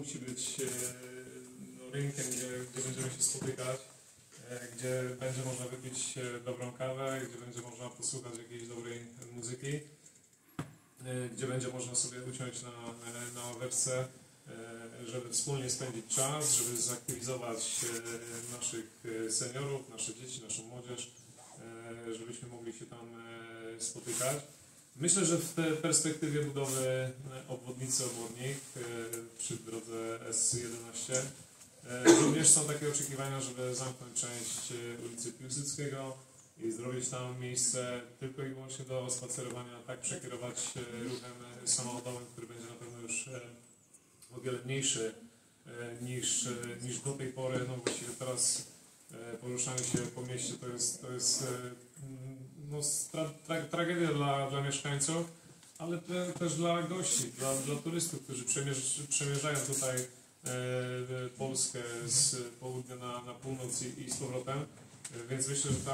musi być rynkiem, gdzie będziemy się spotykać, gdzie będzie można wypić dobrą kawę, gdzie będzie można posłuchać jakiejś dobrej muzyki, gdzie będzie można sobie usiąść na ławeczce, żeby wspólnie spędzić czas, żeby zaktywizować naszych seniorów, nasze dzieci, naszą młodzież, żebyśmy mogli się tam spotykać. Myślę, że w perspektywie budowy obwodnicy Obornik przy drodze S11 również są takie oczekiwania, żeby zamknąć część ulicy Piłsudskiego i zrobić tam miejsce tylko i wyłącznie do spacerowania, tak przekierować ruchem samochodowym, który będzie na pewno już o wiele mniejszy niż do tej pory. No właściwie teraz poruszanie się po mieście to jest no, tragedia dla mieszkańców, ale też dla gości, dla turystów, którzy przemierzają tutaj Polskę z południa na północ i z powrotem. Więc myślę, że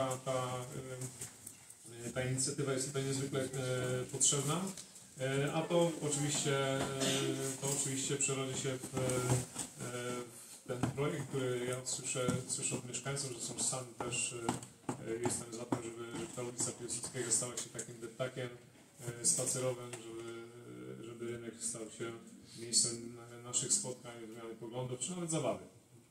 ta inicjatywa jest tutaj niezwykle potrzebna. A to oczywiście przerodzi się w ten projekt, który ja słyszę od mieszkańców, że są sami też jestem za tym, żeby ta ulica Piłsudskiego stała się takim deptakiem spacerowym, żeby rynek stał się miejscem naszych spotkań, wymiany poglądów, czy nawet zabawy.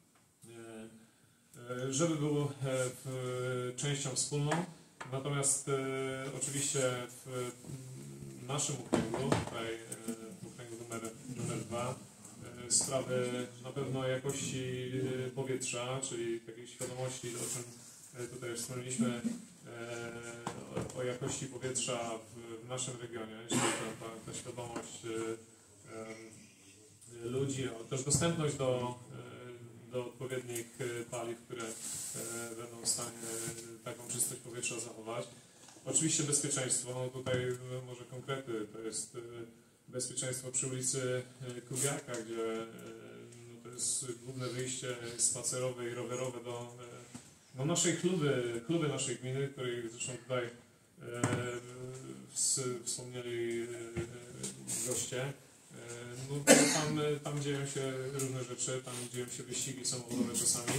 Żeby był częścią wspólną, natomiast oczywiście w naszym okręgu, tutaj w okręgu numer 2, sprawy na pewno jakości powietrza, czyli takiej świadomości, o czym tutaj wspomnieliśmy, o jakości powietrza w naszym regionie, czyli ta świadomość ludzi, też dostępność do odpowiednich paliw, które będą w stanie taką czystość powietrza zachować. Oczywiście bezpieczeństwo, no tutaj może konkrety, to jest bezpieczeństwo przy ulicy Kubiaka, gdzie no to jest główne wyjście spacerowe i rowerowe do naszej kluby naszej gminy, której zresztą tutaj wspomnieli goście. No, tam dzieją się różne rzeczy, tam dzieją się wyścigi samochodowe czasami,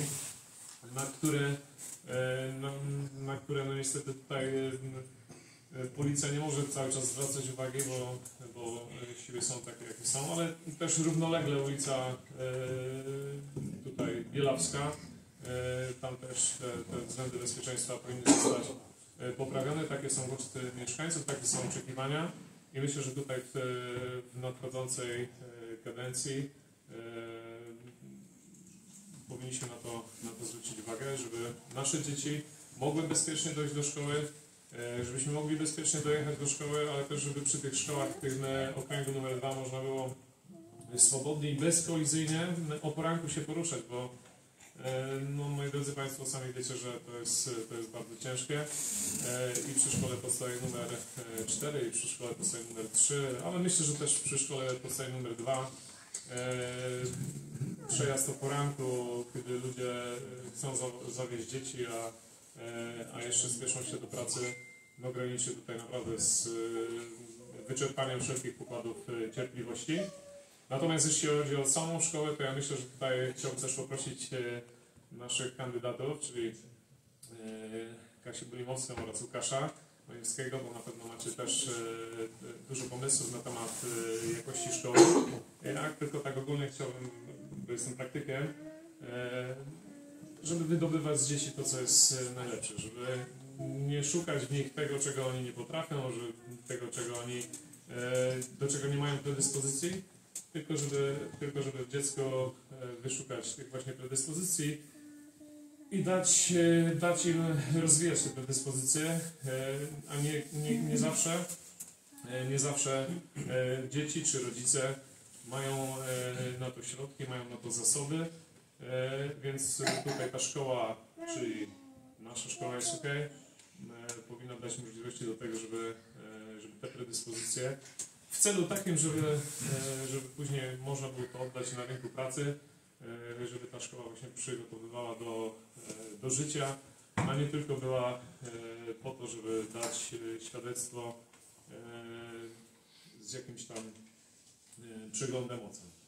na które no niestety tutaj policja nie może cały czas zwracać uwagi, bo siły są takie, jakie są, ale też równolegle ulica tutaj Bielawska, tam też te względy bezpieczeństwa powinny zostać poprawione. Takie są głosy mieszkańców, takie są oczekiwania i myślę, że tutaj w nadchodzącej kadencji powinniśmy na to zwrócić uwagę, żeby nasze dzieci mogły bezpiecznie dojść do szkoły, żebyśmy mogli bezpiecznie dojechać do szkoły, ale też żeby przy tych szkołach w tym okręgu numer 2 można było swobodnie i bezkolizyjnie o poranku się poruszać, bo no, moi drodzy Państwo, sami wiecie, że to jest bardzo ciężkie i przy szkole podstawowej numer 4 i przy szkole podstawowej numer 3, ale myślę, że też przy szkole podstawowej numer 2 przejazd o poranku, kiedy ludzie chcą zawieźć dzieci, a jeszcze spieszą się do pracy, no graniczy tutaj naprawdę z wyczerpaniem wszelkich pokładów cierpliwości. Natomiast jeśli chodzi o samą szkołę, to ja myślę, że tutaj chciałbym też poprosić naszych kandydatów, czyli Kasię Bulimowską oraz Łukasza Majewskiego, bo na pewno macie też dużo pomysłów na temat jakości szkoły. Ja tylko tak ogólnie chciałbym, bo jestem praktykiem, żeby wydobywać z dzieci to, co jest najlepsze, żeby nie szukać w nich tego, czego oni nie potrafią, tego, do czego nie mają predyspozycji, tylko żeby w dziecko wyszukać tych właśnie predyspozycji i dać im rozwijać te predyspozycje, a nie zawsze dzieci czy rodzice mają na to środki, mają na to zasoby, więc tutaj ta szkoła, czyli nasza szkoła jest OK, powinna dać możliwości do tego, żeby te predyspozycje w celu takim, żeby później można było to oddać na rynku pracy, żeby ta szkoła właśnie przygotowywała do życia, a nie tylko była po to, żeby dać świadectwo z jakimś tam przeglądem ocen.